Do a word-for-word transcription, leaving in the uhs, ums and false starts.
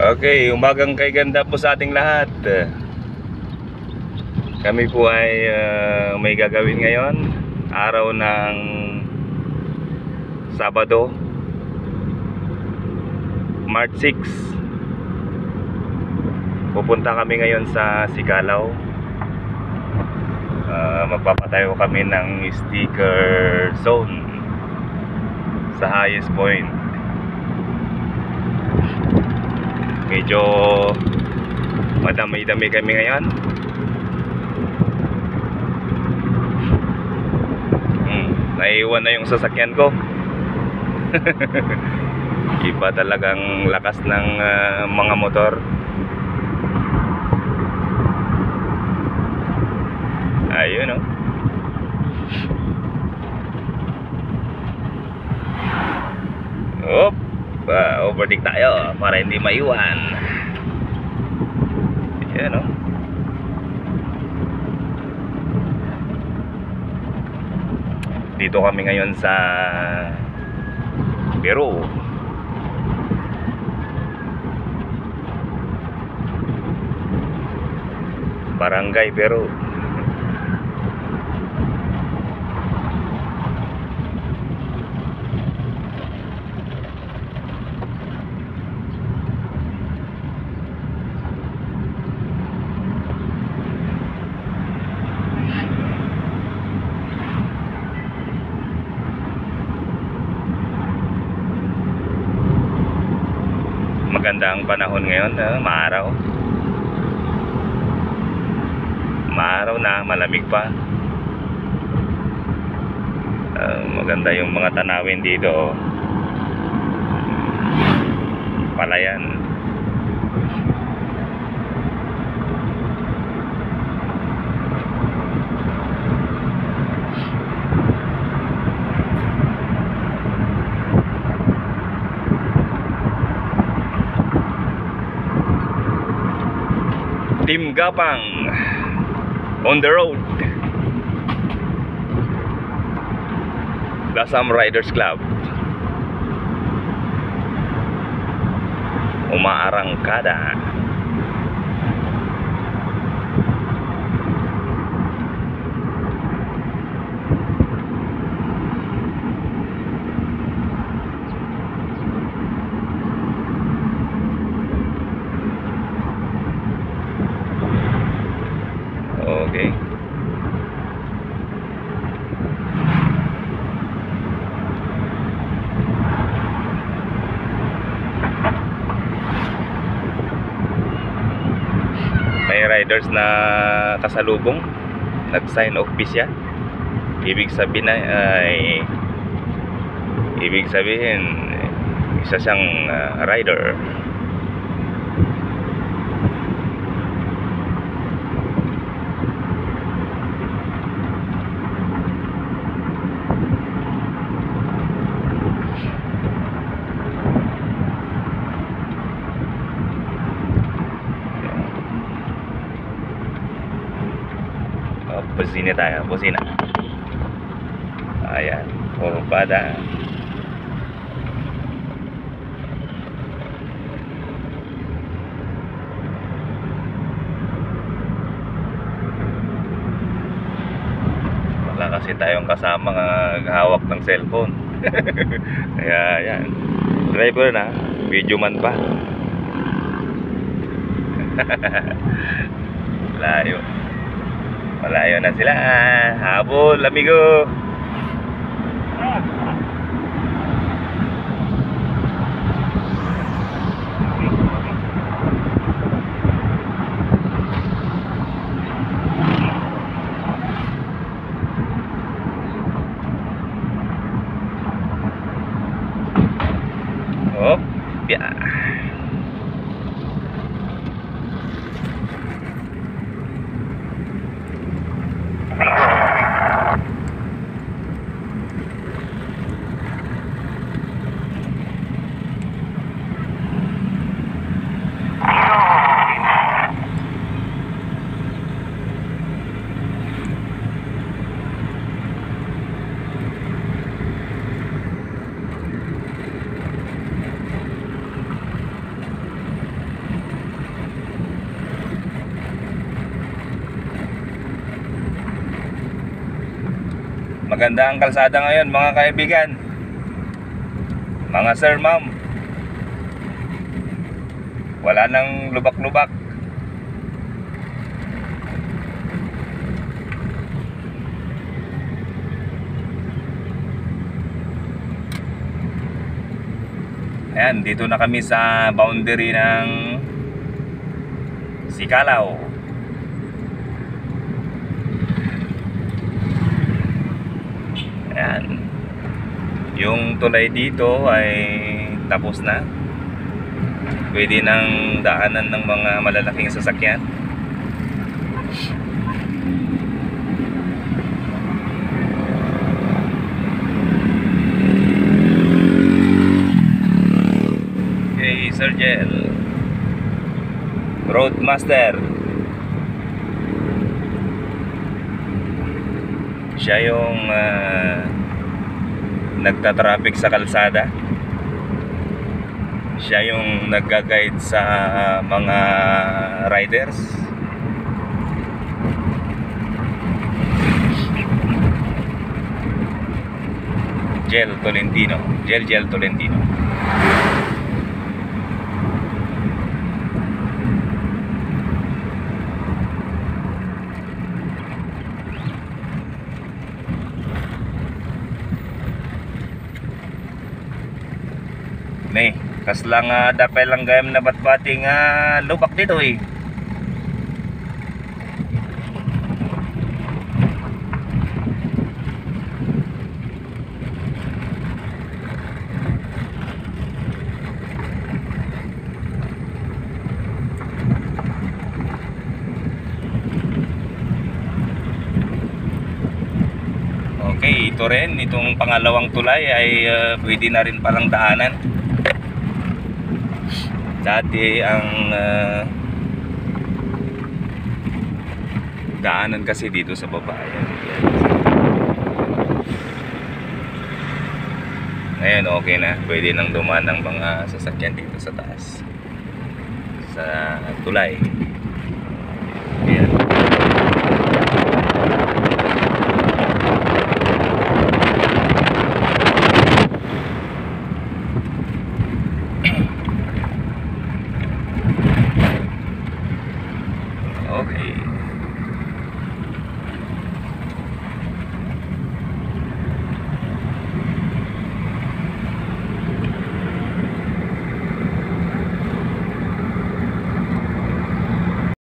Okay, umagang kay ganda po sa ating lahat. Kami po ay uh, may gagawin ngayon, araw ng Sabado, March six. Pupunta kami ngayon sa Sigalao. uh, Magpapatayo kami ng sticker zone sa highest point. Medyo madami-dami kami ngayon. hmm, Naiwan na yung sasakyan ko. Iba talagang lakas ng uh, mga motor. Ayun, oh. Op, uh, overtake tayo para hindi maiwan. Ayun, oh. Dito kami ngayon sa Peru. Barangay Peru. Maganda ang panahon ngayon, uh, maaraw. Maaraw na, malamig pa. uh, Maganda yung mga tanawin dito. Palayan. Team Gapang on the road. Lasam Riders Club. Umaarangkada. Okay. May riders na kasalubong, nag-sign of peace yan. Ibig sabihin ay ibig sabihin isa siyang uh, rider. Busina tayo, busina. Ayan, pumpada. Wala kasi tayong kasama ng hawak ng cellphone. Kaya ayan, driver na, video man pa. Layo. Malayo na sila. Habol, amigo. Hop, ya. Maganda ang kalsada ngayon mga kaibigan, mga sir, ma'am. Wala nang lubak-lubak. Ayan, dito na kami sa boundary ng Sikalao. Ayan. Yung tulay dito ay tapos na. Pwede nang daanan ng mga malalaking sasakyan. Okay, Sir Jel, Roadmaster. Siya yung uh, nagtatraffic sa kalsada. Siya yung nagga-guide sa mga riders. Jel Tolentino. Jel Jel Tolentino. Nih, kas lang uh, dapay lang gayam na batbati nga lubak dito eh. Okay, ito rin, itong pangalawang tulay ay uh, pwede na rin palang daanan. Dati ang uh, daanan kasi dito sa baba. Ayan, ayan. Ngayon okay na, pwede nang dumaan ng mga sasakyan dito sa taas sa tulay. Ayan.